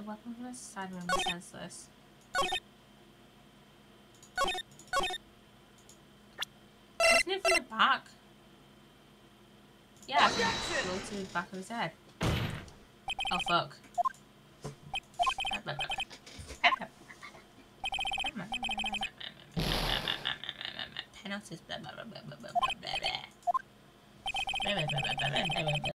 weapon from the side room senseless. Wasn't it from the back? Yeah, blow to the back of his head. Oh fuck. Penalties.